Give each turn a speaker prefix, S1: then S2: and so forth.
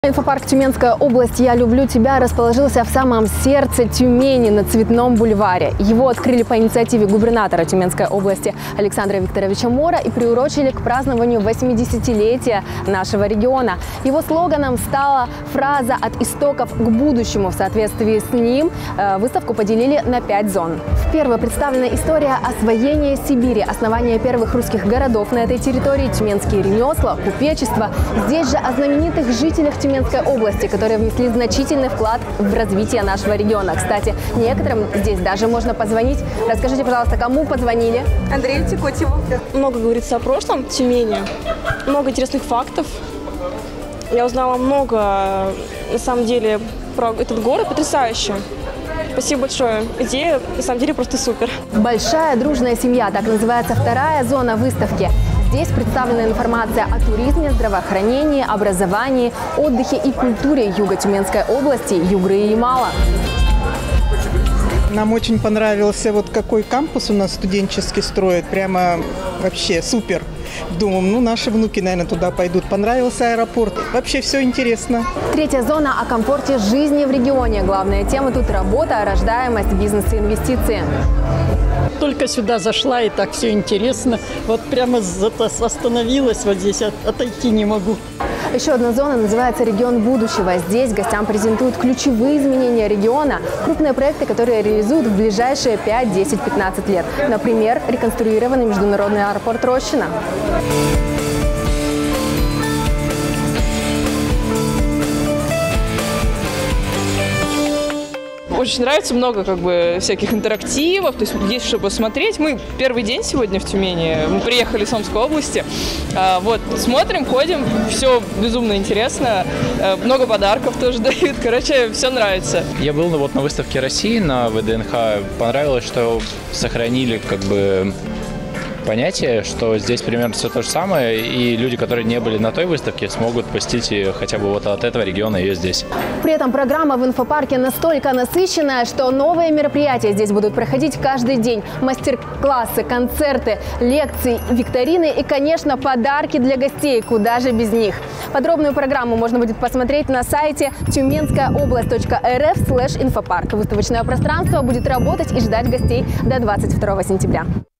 S1: Инфопарк «Тюменская область. Я люблю тебя» расположился в самом сердце Тюмени на Цветном бульваре. Его открыли по инициативе губернатора Тюменской области Александра Викторовича Мора и приурочили к празднованию 80-летия нашего региона. Его слоганом стала фраза «От истоков к будущему». В соответствии с ним выставку поделили на 5 зон. В первой представлена история освоения Сибири, основания первых русских городов на этой территории, тюменские ремесла, купечество. Здесь же о знаменитых жителях Тюменской области, которые внесли значительный вклад в развитие нашего региона. Кстати, некоторым здесь даже можно позвонить. Расскажите, пожалуйста, кому позвонили?
S2: Андрею Текотьеву.
S3: Много говорится о прошлом Тюмени, много интересных фактов. Я узнала много, на самом деле, про этот город. Потрясающе. Спасибо большое. Идея, на самом деле, просто супер.
S1: Большая дружная семья, так называется вторая зона выставки. Здесь представлена информация о туризме, здравоохранении, образовании, отдыхе и культуре Юго-Тюменской области, Югры и Ямала.
S4: Нам очень понравился вот какой кампус у нас студенческий строят. Прямо вообще супер. Думаем, ну наши внуки, наверное, туда пойдут. Понравился аэропорт. Вообще все интересно.
S1: Третья зона о комфорте жизни в регионе. Главная тема тут работа, рождаемость, бизнес и инвестиции.
S5: Только сюда зашла, и так все интересно. Вот прямо остановилась вот здесь, отойти не могу.
S1: Еще одна зона называется «Регион будущего». Здесь гостям презентуют ключевые изменения региона, крупные проекты, которые реализуют в ближайшие 5, 10, 15 лет. Например, реконструированный международный аэропорт Рощино.
S2: Очень нравится, много всяких интерактивов, то есть что посмотреть. Мы первый день сегодня в Тюмени, мы приехали из Омской области. Вот, смотрим, ходим, все безумно интересно, много подарков тоже дают, короче, все нравится.
S6: Я был на выставке России на ВДНХ, понравилось, что сохранили понятие, что здесь примерно все то же самое, и люди, которые не были на той выставке, смогут посетить хотя бы вот от этого региона ее здесь.
S1: При этом программа в инфопарке настолько насыщенная, что новые мероприятия здесь будут проходить каждый день. Мастер-классы, концерты, лекции, викторины и, конечно, подарки для гостей. Куда же без них? Подробную программу можно будет посмотреть на сайте tyumenskayaoblast.rf/инфопарк. Выставочное пространство будет работать и ждать гостей до 22 сентября.